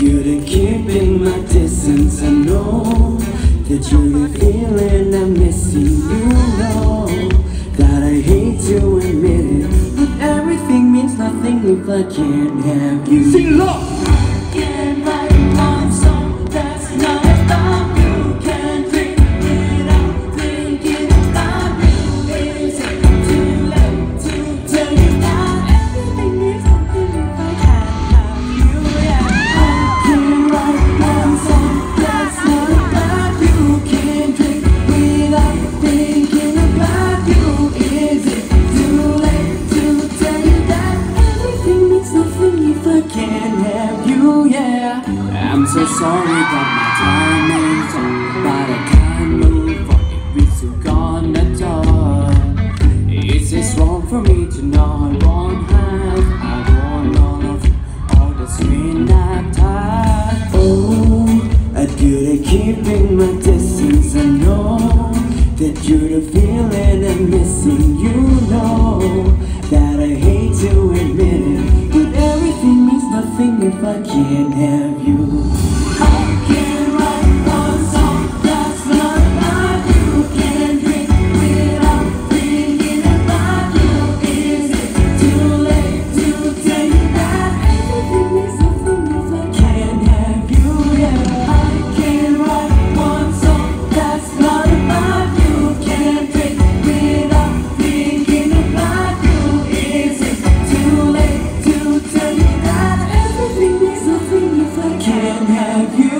good at keeping my distance. I know that you're the feeling I'm missing. You know that I hate to admit it, but everything means nothing if I can't have you. Sing along! Can't write one song that's not about you. Can't drink without thinking about you. Is it too late to tell you that everything means nothing if I can't have you? Yeah. I can't write one song that's not about you. Can't drink without thinking about you. Is it too late to tell you that everything means nothing if I can't have you? Yeah. I'm so sorry that my time is up, but I can't move on if we're still gone at all. Is it wrong for me to not want half? I want all of all the sweet I've had. Oh, I'm good at keeping my distance. I know that you're the feeling I'm missing. You know that I hate to admit it, but everything means nothing if I can't have you. I can't write one song that's not about you. Can't drink without thinking about you. Is it too late to tell you that everything means nothing if I can't have you? Yeah. I can't write one song that's not about you. Can't drink without thinking about you. Is it too late to tell you that everything means nothing if I can't have you?